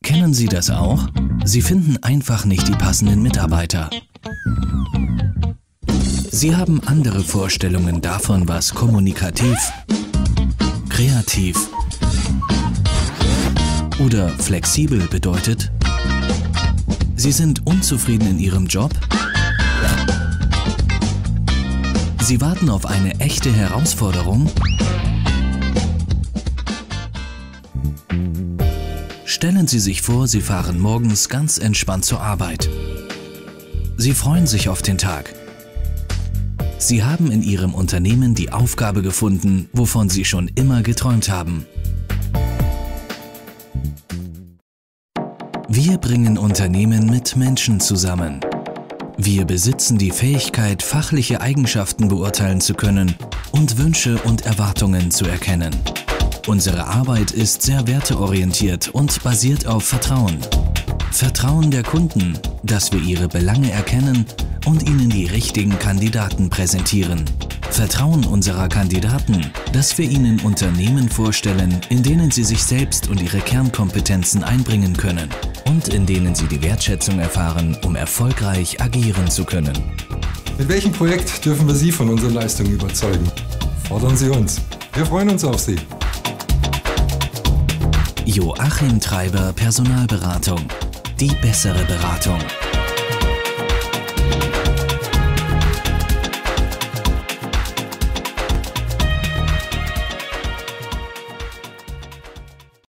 Kennen Sie das auch? Sie finden einfach nicht die passenden Mitarbeiter. Sie haben andere Vorstellungen davon, was kommunikativ, kreativ oder flexibel bedeutet? Sie sind unzufrieden in Ihrem Job? Sie warten auf eine echte Herausforderung? Stellen Sie sich vor, Sie fahren morgens ganz entspannt zur Arbeit. Sie freuen sich auf den Tag. Sie haben in Ihrem Unternehmen die Aufgabe gefunden, wovon Sie schon immer geträumt haben. Wir bringen Unternehmen mit Menschen zusammen. Wir besitzen die Fähigkeit, fachliche Eigenschaften beurteilen zu können und Wünsche und Erwartungen zu erkennen. Unsere Arbeit ist sehr werteorientiert und basiert auf Vertrauen. Vertrauen der Kunden, dass wir ihre Belange erkennen und ihnen die richtigen Kandidaten präsentieren. Vertrauen unserer Kandidaten, dass wir ihnen Unternehmen vorstellen, in denen sie sich selbst und ihre Kernkompetenzen einbringen können und in denen sie die Wertschätzung erfahren, um erfolgreich agieren zu können. Mit welchem Projekt dürfen wir Sie von unseren Leistungen überzeugen? Fordern Sie uns. Wir freuen uns auf Sie. Joachim Treiber Personalberatung. Die bessere Beratung.